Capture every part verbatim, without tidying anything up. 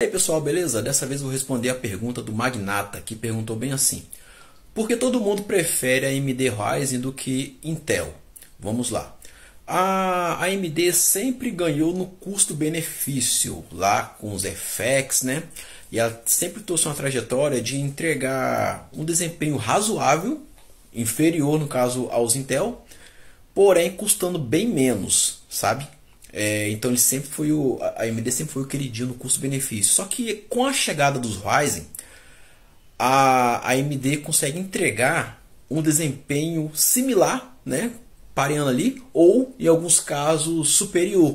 E aí pessoal, beleza? Dessa vez eu vou responder a pergunta do Magnata, que perguntou bem assim: por que todo mundo prefere a A M D Ryzen do que Intel? Vamos lá. A A M D sempre ganhou no custo-benefício, lá com os F X, né? E ela sempre trouxe uma trajetória de entregar um desempenho razoável, inferior no caso aos Intel, porém custando bem menos, sabe? É, então ele sempre foi o, a AMD sempre foi o queridinho no custo-benefício. Só que com a chegada dos Ryzen, a, a AMD consegue entregar um desempenho similar, né, pareando ali, ou em alguns casos superior.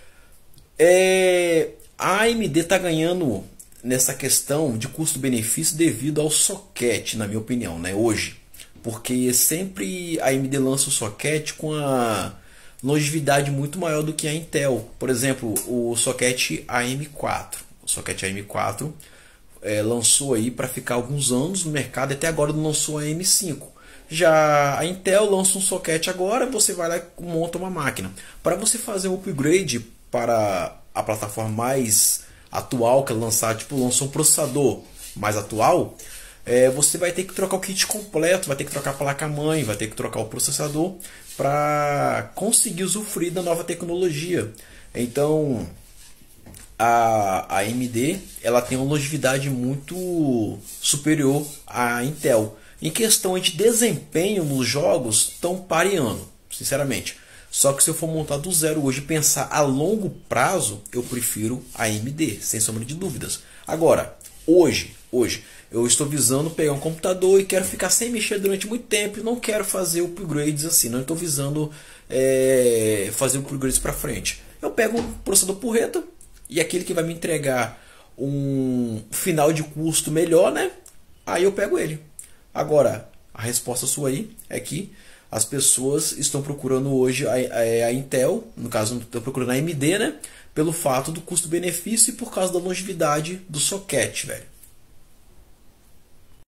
É, a AMD está ganhando nessa questão de custo-benefício devido ao socket, na minha opinião, né, hoje. Porque sempre a AMD lança o socket com a longevidade muito maior do que a Intel. Por exemplo, o socket A M quatro. O socket A M quatro é, lançou aí para ficar alguns anos no mercado, até agora não lançou a A M cinco. Já a Intel lança um socket agora, você vai lá e monta uma máquina. Para você fazer um upgrade para a plataforma mais atual que ela lançar, tipo, lançou um processador mais atual, é, você vai ter que trocar o kit completo, vai ter que trocar a placa-mãe, vai ter que trocar o processador para conseguir usufruir da nova tecnologia. Então a, a AMD ela tem uma longevidade muito superior à Intel. Em questão de desempenho nos jogos, estão pareando, sinceramente. Só que se eu for montar do zero hoje e pensar a longo prazo, eu prefiro a AMD, sem sombra de dúvidas. Agora, hoje, hoje eu estou visando pegar um computador e quero ficar sem mexer durante muito tempo. E não quero fazer upgrades assim, não estou visando é, fazer upgrades para frente. Eu pego um processador porreta e aquele que vai me entregar um final de custo melhor, né? Aí eu pego ele. Agora, a resposta sua aí é que as pessoas estão procurando hoje a, a, a Intel, no caso estão procurando a AMD, né? Pelo fato do custo-benefício e por causa da longevidade do socket, velho.